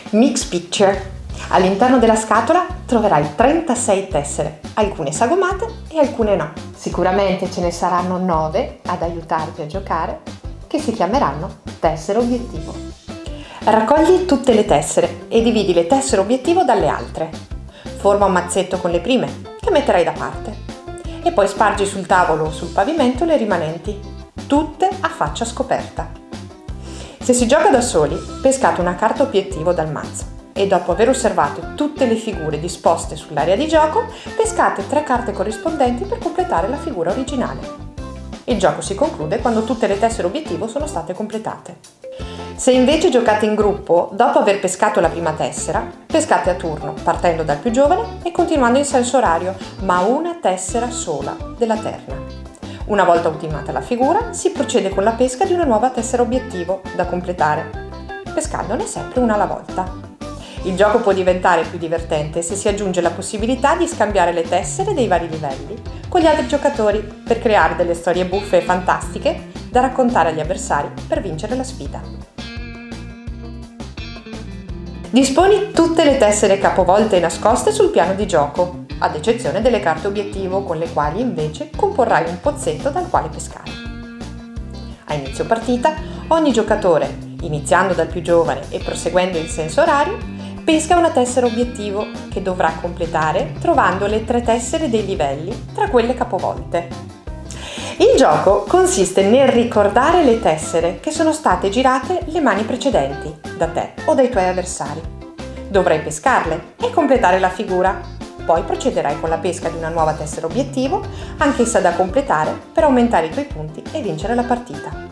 Mix Picture. All'interno della scatola troverai 36 tessere, alcune sagomate e alcune no. Sicuramente ce ne saranno 9 ad aiutarti a giocare, che si chiameranno tessere obiettivo. Raccogli tutte le tessere e dividi le tessere obiettivo dalle altre. Forma un mazzetto con le prime, che metterai da parte. E poi spargi sul tavolo o sul pavimento le rimanenti, tutte a faccia scoperta. Se si gioca da soli, pescate una carta obiettivo dal mazzo e dopo aver osservato tutte le figure disposte sull'area di gioco, pescate 3 carte corrispondenti per completare la figura originale. Il gioco si conclude quando tutte le tessere obiettivo sono state completate. Se invece giocate in gruppo, dopo aver pescato la prima tessera, pescate a turno, partendo dal più giovane e continuando in senso orario, ma una tessera sola della terna. Una volta ultimata la figura, si procede con la pesca di una nuova tessera obiettivo da completare, pescandone sempre una alla volta. Il gioco può diventare più divertente se si aggiunge la possibilità di scambiare le tessere dei vari livelli con gli altri giocatori per creare delle storie buffe e fantastiche da raccontare agli avversari per vincere la sfida. Disponi tutte le tessere capovolte e nascoste sul piano di gioco, ad eccezione delle carte obiettivo con le quali invece comporrai un pozzetto dal quale pescare. A inizio partita, ogni giocatore, iniziando dal più giovane e proseguendo in senso orario, pesca una tessera obiettivo che dovrà completare trovando le 3 tessere dei livelli tra quelle capovolte. Il gioco consiste nel ricordare le tessere che sono state girate le mani precedenti, da te o dai tuoi avversari. Dovrai pescarle e completare la figura. Poi procederai con la pesca di una nuova tessera obiettivo, anch'essa da completare per aumentare i tuoi punti e vincere la partita.